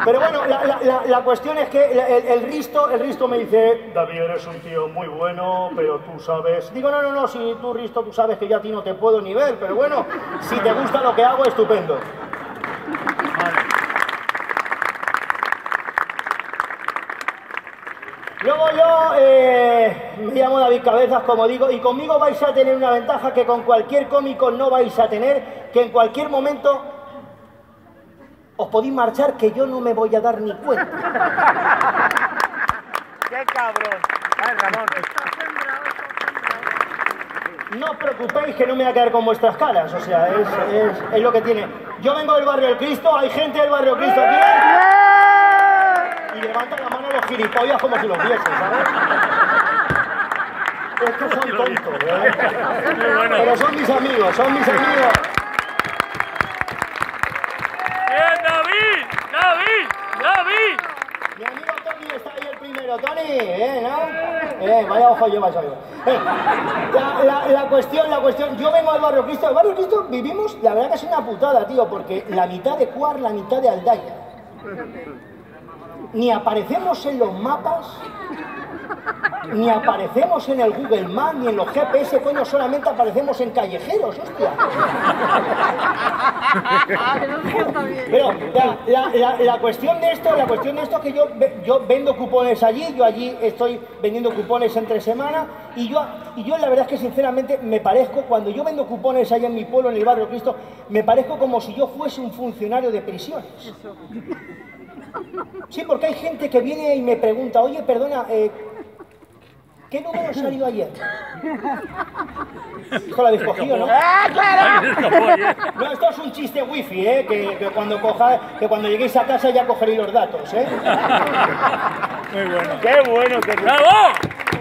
Pero bueno, la cuestión es que el Risto me dice, David, eres un tío muy bueno, pero tú sabes... Digo, no, si tú, Risto, tú sabes que yo a ti no te puedo ni ver, pero bueno, si te gusta lo que hago, estupendo. Vale. Luego yo me llamo David Cabezas, como digo, y conmigo vais a tener una ventaja que con cualquier cómico no vais a tener, que en cualquier momento os podéis marchar, que yo no me voy a dar ni cuenta. ¡Qué cabrón! ¡Ay, Ramón! No os preocupéis que no me voy a quedar con vuestras caras, o sea, es lo que tiene. Yo vengo del barrio del Cristo, hay gente del barrio del Cristo aquí. Y levantan la mano los gilipollas como si los viesen, ¿sabes? Estos son tontos, ¿eh? Pero son mis amigos, son mis amigos. ¡Bien, David! ¡David! ¡David! Mi amigo Tony está ahí el primero. Tony, ¿no? Vaya ojo llevas hoy. La cuestión, yo vengo del barrio Cristo. El barrio Cristo vivimos, la verdad que es una putada, tío, porque la mitad de Cuar, la mitad de Aldaya. Ni aparecemos en los mapas, ni aparecemos en el Google Maps, ni en los GPS, coño, solamente aparecemos en callejeros, hostia. Pero la cuestión de esto es que yo vendo cupones allí, yo allí estoy vendiendo cupones entre semana, y yo la verdad es que sinceramente me parezco, cuando yo vendo cupones allá en mi pueblo, en el barrio Cristo, me parezco como si yo fuese un funcionario de prisiones. Sí, porque hay gente que viene y me pregunta, oye, perdona, ¿qué número ha salido ayer? Esto lo habéis cogido, ¿no? No, esto es un chiste wifi, que cuando lleguéis a casa ya cogeréis los datos, ¿eh? Muy bueno. ¡Qué bueno! ¡Bravo!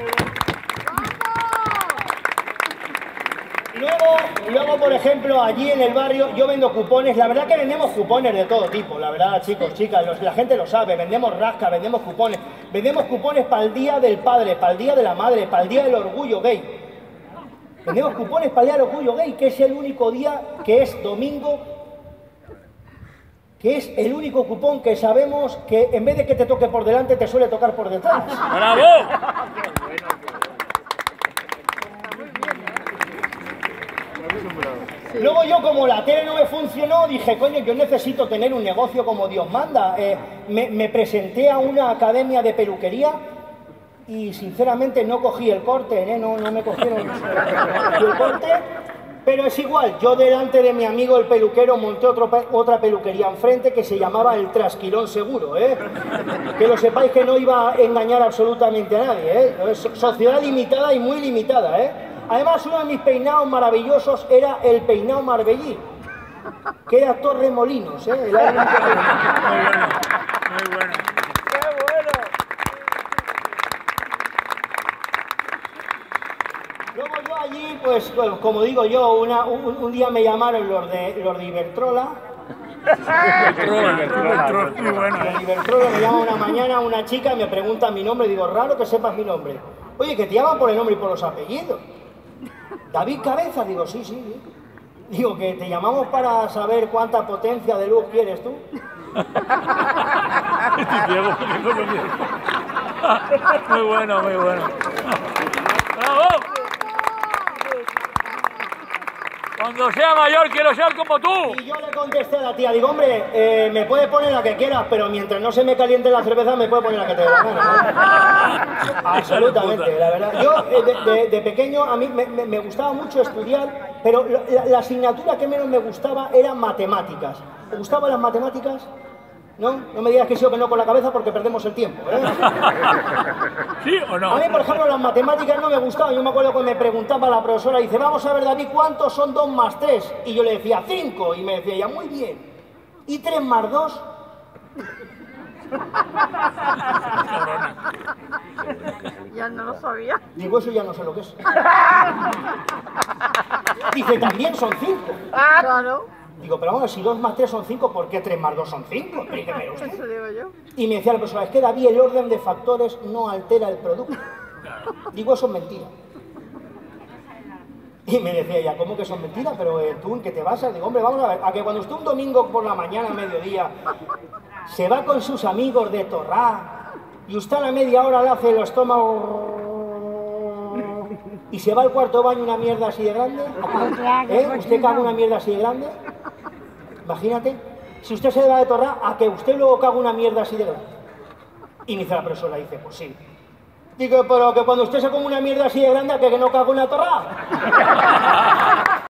Luego, por ejemplo, allí en el barrio yo vendo cupones. La verdad que vendemos cupones de todo tipo, la verdad, chicos, chicas, la gente lo sabe. Vendemos rasca, vendemos cupones para el Día del Padre, para el Día de la Madre, para el Día del Orgullo Gay. Vendemos cupones para el Día del Orgullo Gay, que es el único día, que es domingo, que es el único cupón que sabemos que en vez de que te toque por delante, te suele tocar por detrás. ¡Bravo! Luego yo, como la tele no me funcionó, dije, coño, yo necesito tener un negocio como Dios manda. Me presenté a una academia de peluquería y sinceramente no cogí el corte, no me cogieron el corte, pero es igual. Yo delante de mi amigo el peluquero monté otra peluquería enfrente que se llamaba El Trasquilón Seguro, que lo sepáis que no iba a engañar absolutamente a nadie, sociedad limitada y muy limitada, Además, uno de mis peinados maravillosos era el peinado Marbellí, que era Torremolinos, Muy bueno, muy bueno. ¡Qué bueno! Luego yo allí, pues como digo yo, un día me llamaron los de Ibertrola. Muy bueno. Los de Ibertrola me llama una mañana una chica y me pregunta mi nombre. Digo, raro que sepas mi nombre. Oye, que te llaman por el nombre y por los apellidos. David Cabezas, digo, sí. Digo, que te llamamos para saber cuánta potencia de luz quieres tú. Muy bueno, muy bueno. ¡Bravo! Cuando sea mayor quiero ser como tú. Y yo le contesté a la tía, digo, hombre, me puedes poner la que quieras, pero mientras no se me caliente la cerveza me puedes poner la que te dé la gana, ¿no? Absolutamente, la verdad. Yo de pequeño a mí me gustaba mucho estudiar, pero la asignatura que menos me gustaba eran matemáticas. ¿Te gustaban las matemáticas? ¿No? No me digas que sí o que no con la cabeza porque perdemos el tiempo, ¿Sí o no? A mí, por ejemplo, las matemáticas no me gustaban. Yo me acuerdo que me preguntaba la profesora, dice, vamos a ver, David, ¿cuántos son 2 más 3? Y yo le decía, 5. Y me decía ella, muy bien. ¿Y 3 más 2? Ya no lo sabía. Digo, eso ya no sé lo que es. Dice, también son 5. Claro. Digo, pero vamos, si 2 más 3 son 5, ¿por qué 3 más 2 son 5? Explíqueme usted. Eso digo yo. Y me decía la persona, es que David, el orden de factores no altera el producto. Digo, eso es mentira. Y me decía ella, ¿cómo que son mentiras? Pero tú, ¿en qué te basas? Digo, hombre, vamos a ver, a que cuando usted un domingo por la mañana, a mediodía, se va con sus amigos de Torrá y usted a la media hora le hace el estómago y se va al cuarto baño una mierda así de grande. ¿Usted caga una mierda así de grande? Imagínate, si usted se va de Torrá a que usted luego caga una mierda así de grande. Y me dice la profesora, dice, pues sí. Digo, pero que cuando usted se come una mierda así de grande, ¿a que no caga una Torrá?